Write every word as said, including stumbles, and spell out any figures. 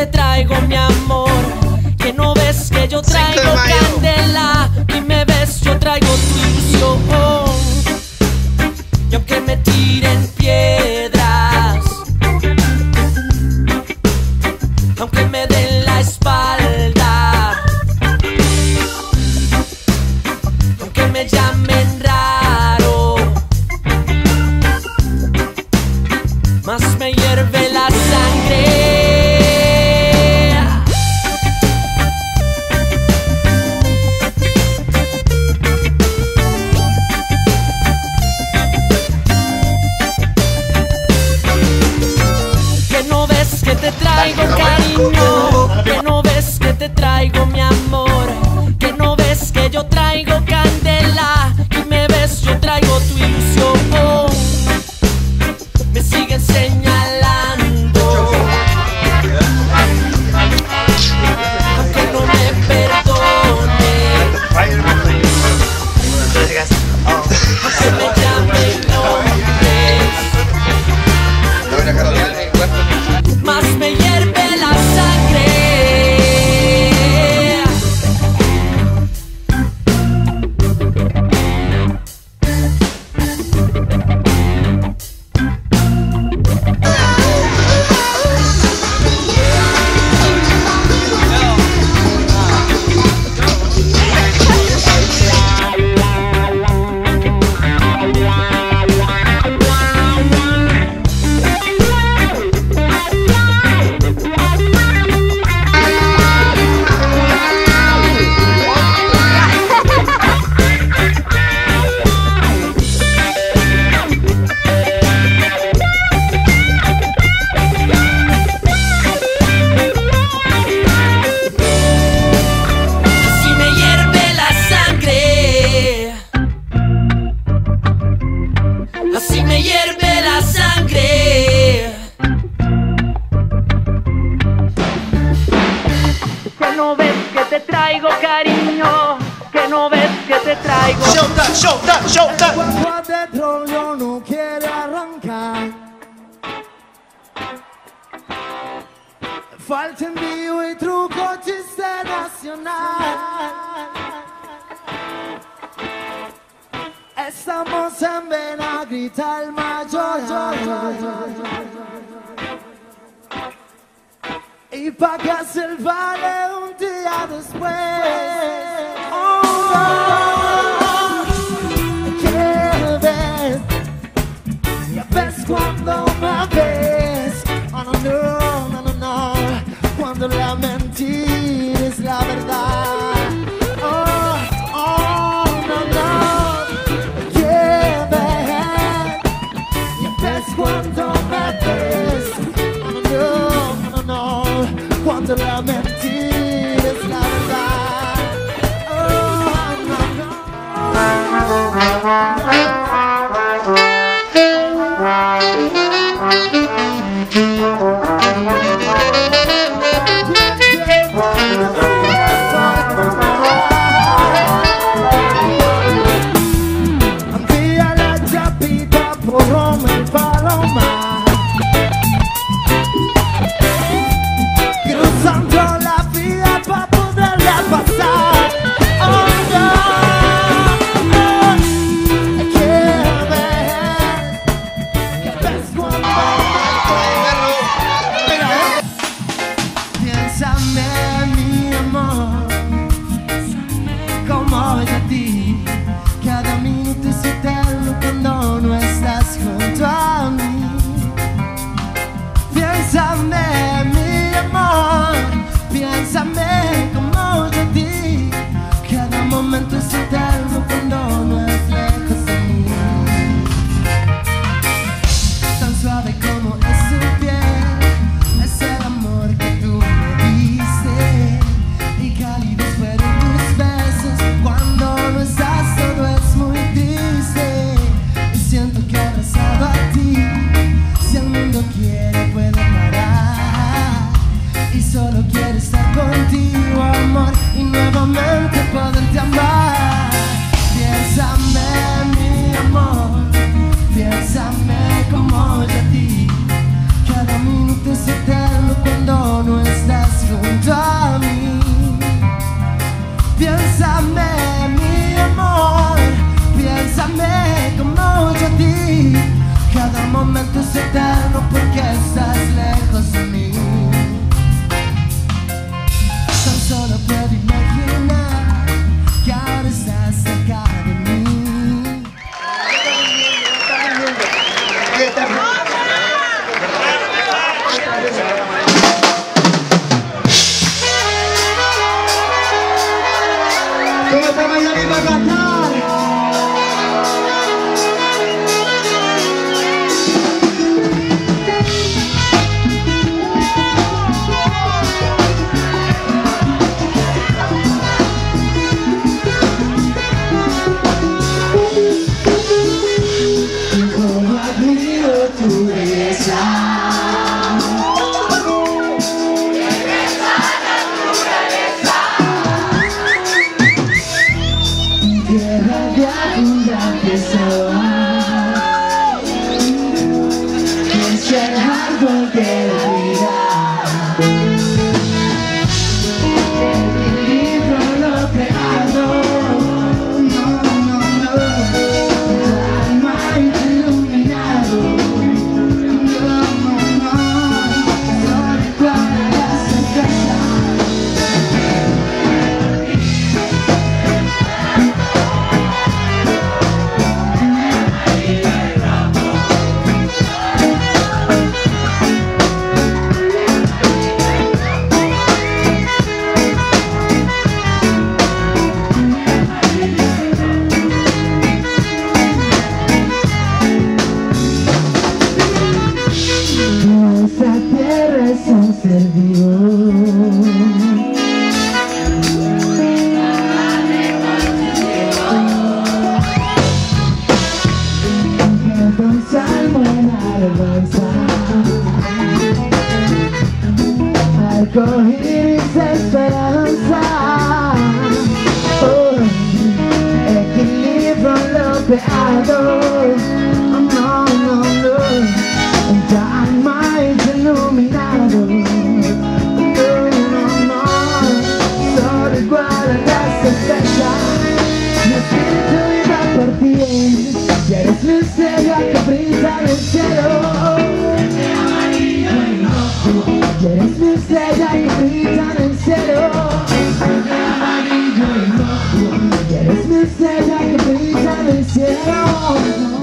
te traigo, mi amor? Que no ves que yo traigo candela, y me ves, yo traigo tu ilusión. Y aunque me tiren piedras, aunque me den la espalda, aunque me llamen raro, más me hierve la sangre. Que no ves que te traigo cariño, que no ves que te traigo mi amor, que no ves que yo traigo candela, y me ves, yo traigo tu ilusión. Me siguen señalando, aunque no me perdone, aunque me llamen nombres, más me hierve la sangre. Así me hierve la sangre. Que no ves que te traigo cariño, que no ves que te traigo. Showtime, showtime, showtime. Cuando adentro yo no quiere arrancar, falta envío y truco, chiste nacional. Estamos en vena, grita el mayor. Y pagas el vale un día después. Oh, oh, ¿qué ves? Ya ves cuando me ves. Oh, no, no, no, no, no. Cuando la mentira es la verdad. Oh, oh, no, no. ¿Qué ves? Ya ves cuando me ves. Oh, no, no, no, no. Cuando la mentira es la verdad. Oh, no, no. Via la chapita por Roma y Paloma, cruzando la vida para poderla pasar. Oh no, oh, ¿qué ves? ¿Qué ves cuando piénsame, mi amor, como es a ti? Cada minuto es eterno cuando no estás junto a mí. Piénsame, mi amor, piénsame como yo a ti. Cada momento es eterno cuando no es lejos de mí. Tan suave como es tu piel, es el amor que tú me diste. Y cálidos fueron tus besos cuando no estás, todo es muy triste. Y siento que abrazado a ti, si el mundo quiere puede parar. Y solo quiero estar contigo, amor, y nuevamente poderte amar. Piénsame, mi amor, piénsame como yo a ti. Cada minuto es eterno cuando no estás. junto a mí. Piénsame, mi amor, piénsame como yo a ti. Cada momento es eterno porque estás lejos de mí. Tan solo puedo imaginar que ahora estás cerca de mí. ¿Cómo está Miami para cantar? Como admiro tu belleza. Tierra de abundante sabor, es el árbol de la vida. El libro lo creado, no, no, no, tu alma iluminado, no, no, no, no recuerdas la casa. Nuestra tierra es un ser vivo, canta un salmo en alabanza, arcoíris de esperanza. Oh, equilibrio en lo creado. Oh, no, no, no. Un alma es iluminado. No, no, no. Solo igual a las estrellas. Mi espíritu iba por ti. Y eres mi estrella que brilla en el cielo. Y eres mi estrella que brilla en el cielo. Y eres mi estrella que brilla en el cielo.